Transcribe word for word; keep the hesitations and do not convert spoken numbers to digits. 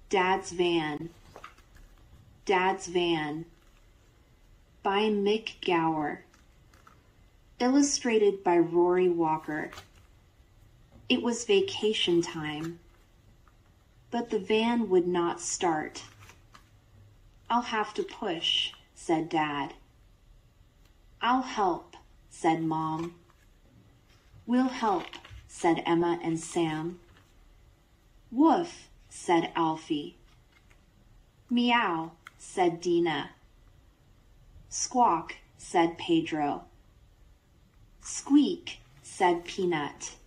Dad's Van. Dad's Van. By Mick Gower. Illustrated by Rory Walker. It was vacation time, but the van would not start. I'll have to push, said Dad. I'll help, said Mom. We'll help, said Emma and Sam. Woof, said Alfie. Meow, said Dina. Squawk, said Pedro. Squeak, said Peanut.